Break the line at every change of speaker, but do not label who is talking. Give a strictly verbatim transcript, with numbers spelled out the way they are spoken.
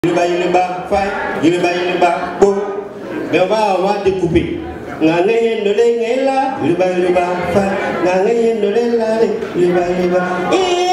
Il va, il va, faille, il va, il va, bon. Mais on va, on va découper. Il va, il va, faille, il va, il va,